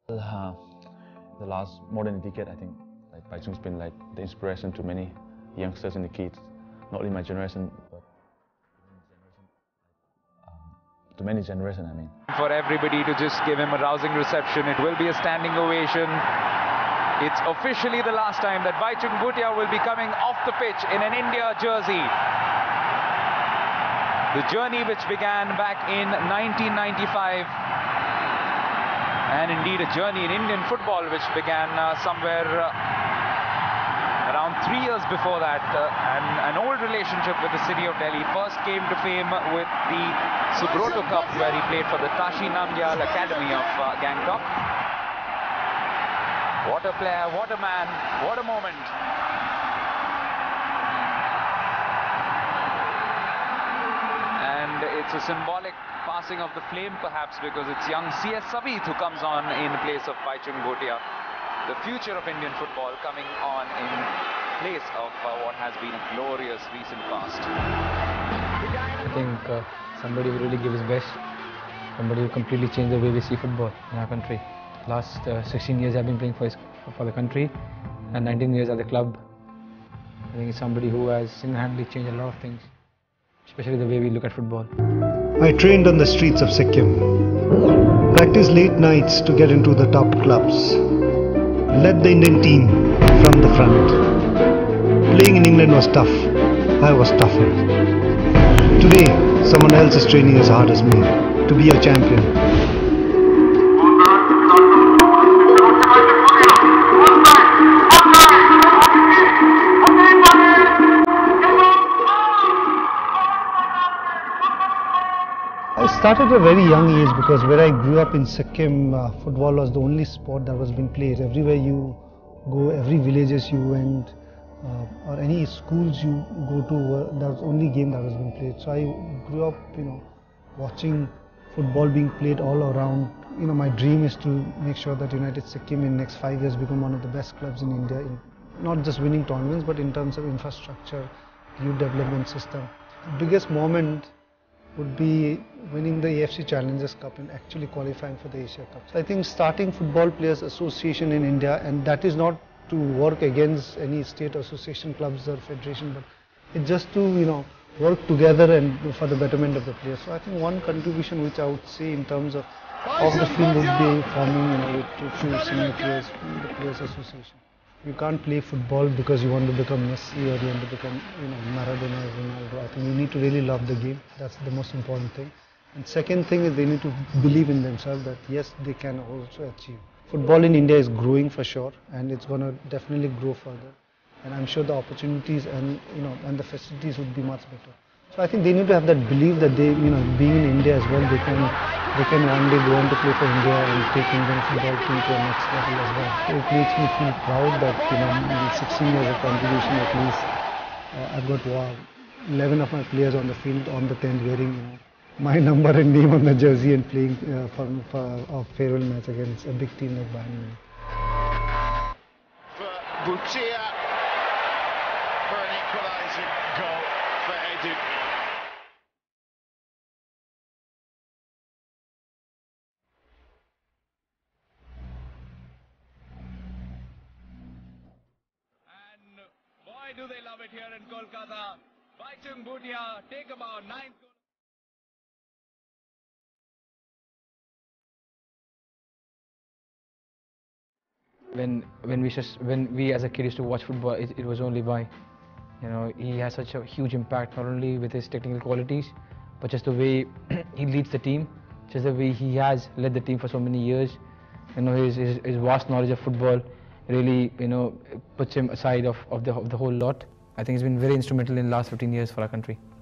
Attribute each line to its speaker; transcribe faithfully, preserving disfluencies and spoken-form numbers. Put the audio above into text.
Speaker 1: Uh, the last more than a decade, I think, like Bai Chung's been like the inspiration to many youngsters and the kids, not only my generation, but um, to many generations. I mean,
Speaker 2: for everybody to just give him a rousing reception. It will be a standing ovation. It's officially the last time that Baichung Bhutia will be coming off the pitch in an India jersey. The journey which began back in nineteen ninety-five, and indeed a journey in Indian football which began uh, somewhere uh, around three years before that, uh, and an old relationship with the city of Delhi. First came to fame with the Subroto Cup, where he played for the Tashi Namgyal Academy of uh, Gangtok. What a player, what a man, what a moment. And it's a symbolic passing of the flame perhaps, because it's young C S Sabith who comes on in place of Baichung Bhutia. The future of Indian football coming on in place of uh, what has been a glorious recent past.
Speaker 3: I think uh, somebody who really give his best, somebody who completely changed the way we see football in our country. Last uh, sixteen years I've been playing for, his, for the country, and nineteen years at the club. I think it's somebody who has single-handedly changed a lot of things, especially the way we look at football.
Speaker 4: I trained on the streets of Sikkim, practiced late nights to get into the top clubs, led the Indian team from the front. Playing in England was tough, I was tougher. Today, someone else is training as hard as me to be a champion. I started at a very young age, because where I grew up in Sikkim, uh, football was the only sport that was being played. Everywhere you go, every villages you went, uh, or any schools you go to, uh, that was the only game that was being played. So I grew up, you know, watching football being played all around. You know, my dream is to make sure that United Sikkim in the next five years become one of the best clubs in India, in not just winning tournaments, but in terms of infrastructure, youth development system. The biggest moment would be winning the A F C Challengers Cup and actually qualifying for the Asia Cup. So I think starting Football Players Association in India, and that is not to work against any state association clubs or federation, but it's just to, you know, work together and for the betterment of the players. So I think one contribution which I would say in terms of off the field would be forming, you know, with a few senior players, the Players Association. You can't play football because you want to become Messi or you want to become, you know, Maradona or Ronaldo. I think you need to really love the game. That's the most important thing. And second thing is they need to believe in themselves that yes, they can also achieve. Football in India is growing for sure, and it's going to definitely grow further. And I'm sure the opportunities and, you know, and the facilities would be much better. So I think they need to have that belief that they, you know, being in India as well, they can, they can one day go on to play for India and take Indian football team to the next level as well. So it makes me feel proud that, you know, in sixteen years of contribution at least, uh, I've got wow, eleven of my players on the field on the tenth wearing, you know, my number and name on the jersey and playing uh, for, for a farewell match against a big team like Bayern Munich.
Speaker 5: For Bhutia, for an equalising goal for Edu.
Speaker 2: And boy, do they love it here in Kolkata. Baichung Bhutia take about nine.
Speaker 3: When when we just when we as a kid used to watch football, it, it was only by, you know, he has such a huge impact not only with his technical qualities, but just the way he leads the team, just the way he has led the team for so many years. You know, his his, his vast knowledge of football really, you know, puts him aside of of the of the whole lot. I think he's been very instrumental in the last fifteen years for our country.